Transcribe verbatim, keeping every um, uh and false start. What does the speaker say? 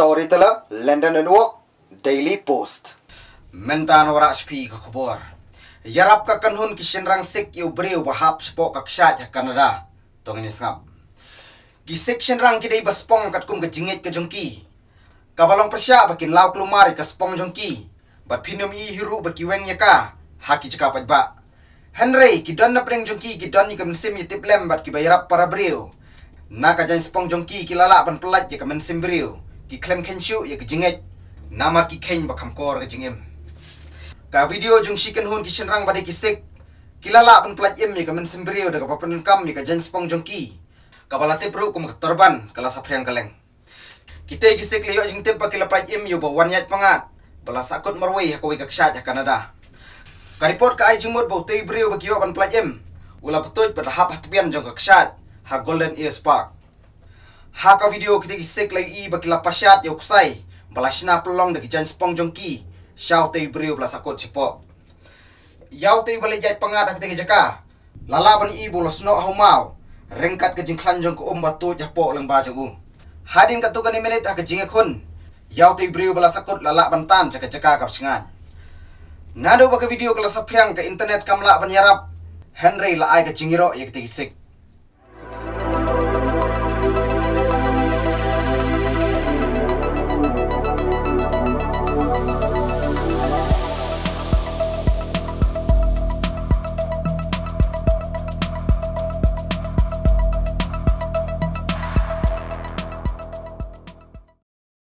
Storyteller, London and Walk, Daily Post. Mentan ora shpi ka khobor. Yarap ka kanhun ki shenrang sik yu breu bahap spok ka kshat ya Canada. Tong ini ngap. Ki sik shenrang ki dei baspong kat kum ka jingit ka jongki. Kabalong persya bakin lauk lumar ka spong jongki. Bat pinum i hiru baki weng ya ka. Haki cika ba. Henry ki don na preng jongki ki don ni ka mensim yitip lem bat ki bayarap para breu. Naka jan spong jongki ki lala ban pelat ya ka mensim breu. Ki klem kenshu ya ka jinget. Namar ki ken bakam kor ka jingim. Ka video jong shiken hun ki shenrang badai ki sik. Ki lala ban pelat im ya ka mensim breu da ka papen kam ya ka jan spong jongki. Ka balate pro kum ka torban kala sapriang kaleng. Kita ki sik leyo jing tempa ki la pelat im yo ba wanyat pangat. Bala sakut marway ha ko ka kshat ya Canada. Ka report ka ai jingmut bo tei breu ba ki yo ban pelat im. Ula patut pada hap hatbian jong ka kshat ha Golden Ears Park. Ha ka video kita kisik lagi i bakila pasyat yok sai balashna pelong deki jan spong jongki syau tei breu bla sakot sipok yau tei bale jai pangat kita jaka lala ban i bolos no humau rengkat ke jingklan jong ko umba tu japok leng ba jogu hadin ka tu kan minute ha ke jingekun yau tei breu bla sakot lala bantan jaka jaka kap singan nado ba ke video kala sapriang ke internet kamla ban yarap Henry la ai ka jingiro ya kita kisik